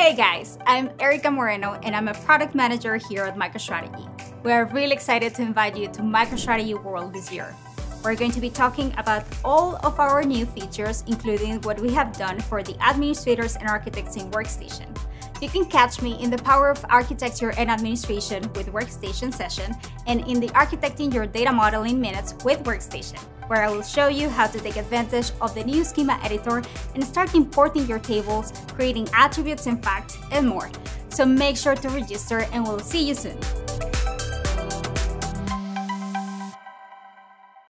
Hey guys, I'm Erica Moreno and I'm a product manager here at MicroStrategy. We are really excited to invite you to MicroStrategy World this year. We're going to be talking about all of our new features, including what we have done for the administrators and architects in Workstation. You can catch me in the Power of Architecture and Administration with Workstation session and in the Architecting Your Data Modeling Minutes with Workstation, where I will show you how to take advantage of the new schema editor and start importing your tables, creating attributes and facts, and more. So make sure to register and we'll see you soon.